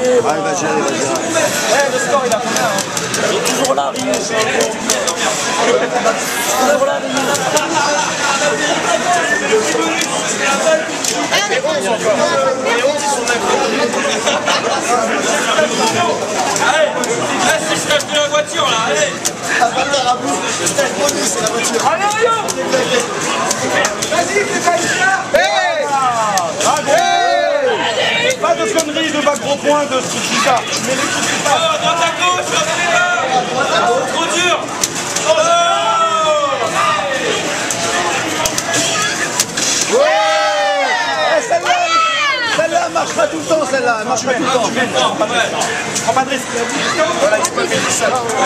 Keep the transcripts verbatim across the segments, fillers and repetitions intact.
Allez, vas-y, allez, vas-y. Eh, le score, il a combien hein? Il est toujours là, Rio. Toujours là, Rio. Les onze encore. Les onze, ils sont d'accord. Allez, là, si je cache de la voiture, là, allez. Ah, bâtard à bout. C'est le bonus, c'est la voiture. Allez, Rio. Vas-y, fais pas une carte. Hey! Pas de conneries, de bas gros points, de trucs comme ça. Tu mets les trucs qui passent. Oh, droite à gauche, regardez-là. Trop dur. Oh. Ouais. Eh, celle-là, celle-là marche pas tout le temps, celle-là. Elle marche pas tout le temps. Tu prends pas de risque. Tu prends pas de risque. Voilà, il se met ça.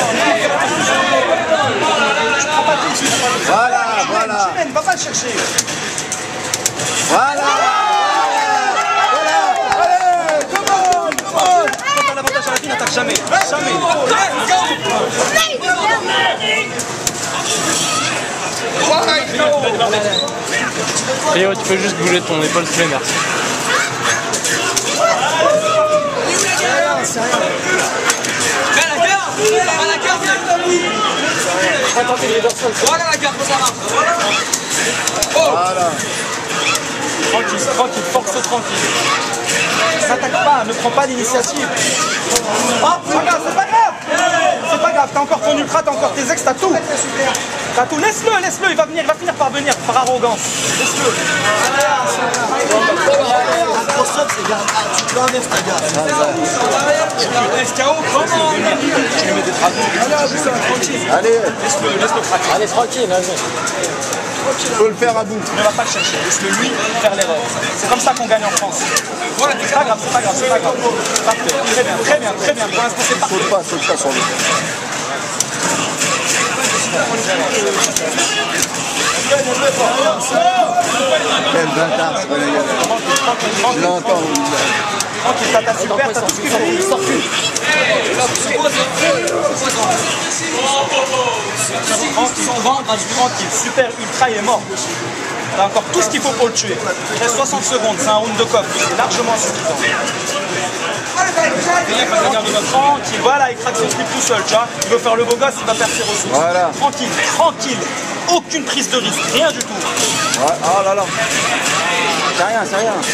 Voilà, voilà. Tu mènes, va pas le chercher. Voilà. Quand t'as l'avantage à la fin, n'attaque jamais. Jamais. Léo, tu peux juste bouger ton épaule, s'il te plaît, merci. Viens la carte. Viens la carte. Voilà la carte, ça marche. Voilà. Tranquille, tranquille, force tranquille. S'attaque pas, ne prends pas l'initiative. Ah, c'est pas grave, c'est pas grave. C'est pas grave, t'as encore ton ultra, t'as encore tes ex, t'as tout. T'as tout, laisse-le, laisse-le, il va venir, il va finir par venir, par arrogance. Laisse-le. Microsoft, c'est gars. Ah, tu te l'inverses, ta gars. S K O, comment? Tu lui mets des traces. Allez, Laisse-le, laisse-le craquer. Allez, tranquille, vas-y. faut le faire à bout. Ne va pas le chercher, laisse-le lui faire l'erreur. C'est comme ça qu'on gagne en France. Voilà, c'est pas grave, c'est pas grave, c'est pas grave. Parfait, très bien, très bien, très bien. Pour l'instant, c'est parfait. Saute pas, saute pas sur lui. Quel bâtard, ce Renégal. Je l'entends. Tranquille, t'as ta super, t'as tout ce qu'il faut. Il sort plus. Tranquille, tranquille, super ultra, il est mort. T'as encore tout ce qu'il faut pour le tuer. Il reste soixante secondes, c'est un round de coffre, c'est largement suffisant. Tranquille, voilà, il craque son slip tout seul, tu vois. Il veut faire le beau gosse, il va faire ses ressources. Voilà. Tranquille, tranquille. Aucune prise de risque, rien du tout. Ouais, oh là là. C'est rien, c'est rien.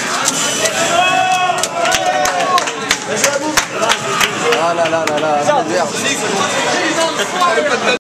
Ah là là là là, merde.